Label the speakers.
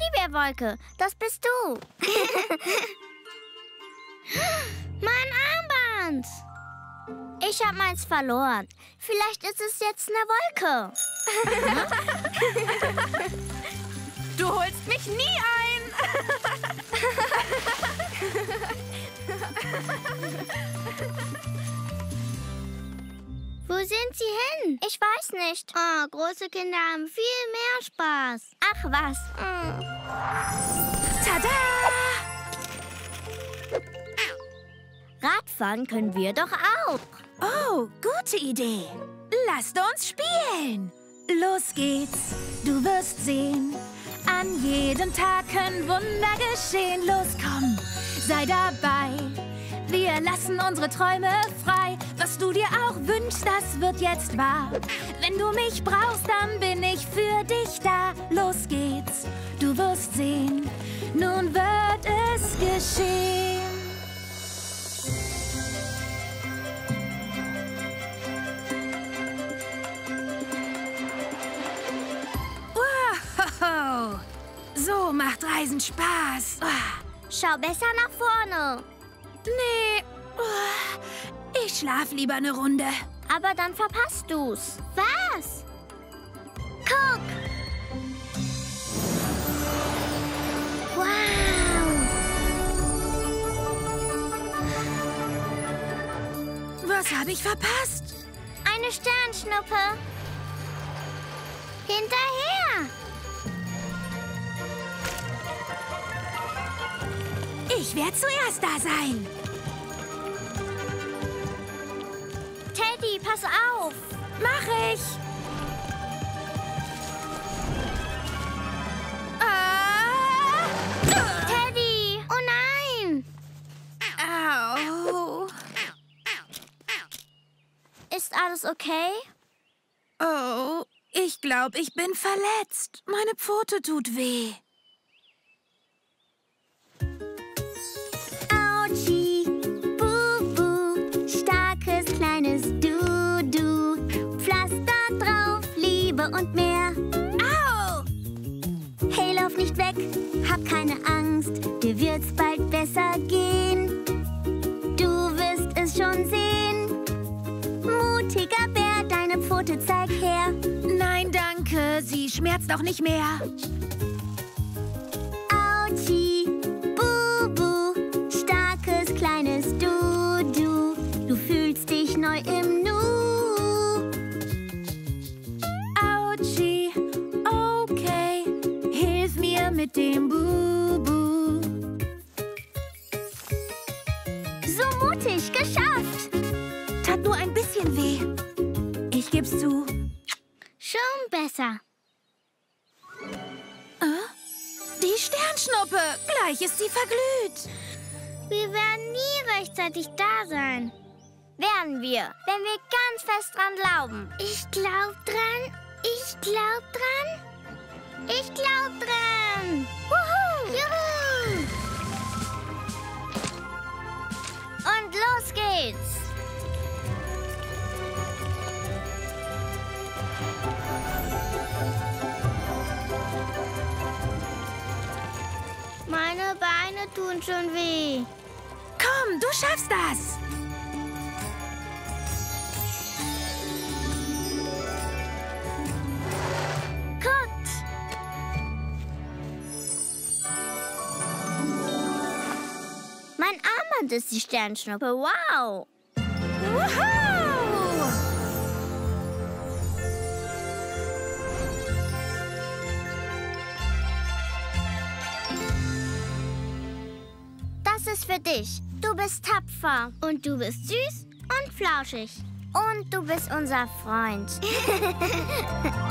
Speaker 1: Teddybärwolke, das bist du. Mein Armband. Ich habe meins verloren. Vielleicht ist es jetzt eine Wolke.
Speaker 2: Du holst mich nie ein.
Speaker 1: Wo sind sie hin? Ich weiß nicht. Oh, große Kinder haben viel mehr Spaß. Ach was.
Speaker 2: Tada!
Speaker 1: Radfahren können wir doch auch.
Speaker 2: Oh, gute Idee. Lasst uns spielen. Los geht's, du wirst sehen. An jedem Tag können Wunder geschehen. Los, komm, sei dabei. Wir lassen unsere Träume frei. Was du dir auch wünschst, das wird jetzt wahr. Wenn du mich brauchst, dann bin ich für dich da. Los geht's, du wirst sehen. Nun wird es geschehen. Wow, so macht Reisen Spaß.
Speaker 1: Schau besser nach vorne.
Speaker 2: Nee, ich schlaf lieber eine Runde.
Speaker 1: Aber dann verpasst du's. Was? Guck! Wow!
Speaker 2: Was habe ich verpasst?
Speaker 1: Eine Sternschnuppe. Hinterher!
Speaker 2: Ich werde zuerst da sein.
Speaker 1: Teddy, pass auf!
Speaker 2: Mach ich!
Speaker 1: Teddy! Oh nein!
Speaker 2: Au!
Speaker 1: Ist alles okay?
Speaker 2: Oh, ich glaube, ich bin verletzt. Meine Pfote tut weh.
Speaker 1: Autschi, Bubu, starkes kleines Du-Du. Pflaster drauf, Liebe und mehr.
Speaker 2: Au!
Speaker 1: Hey, lauf nicht weg, hab keine Angst, dir wird's bald besser gehen. Du wirst es schon sehen. Mutiger Bär, deine Pfote zeig her.
Speaker 2: Nein, danke, sie schmerzt auch nicht mehr.
Speaker 1: Autschi, Bubu, starkes kleines Du-Du. Du fühlst dich neu im Nu.
Speaker 2: Autschi, okay, hilf mir mit dem Bubu.
Speaker 1: So mutig, geschafft!
Speaker 2: Tat nur ein bisschen weh. Ich geb's zu.
Speaker 1: Schon besser.
Speaker 2: Die Sternschnuppe, gleich ist sie verglüht.
Speaker 1: Wir werden nie rechtzeitig da sein. Werden wir, wenn wir ganz fest dran glauben. Ich glaub dran. Ich glaub dran. Ich glaub dran. Wuhu! Juhu! Und los geht's. Meine Beine tun schon weh.
Speaker 2: Komm, du schaffst das.
Speaker 1: Guckt! Mein Armband ist die Sternschnuppe. Wow!
Speaker 2: Wuhu!
Speaker 1: Das ist für dich. Du bist tapfer. Und du bist süß und flauschig. Und du bist unser Freund.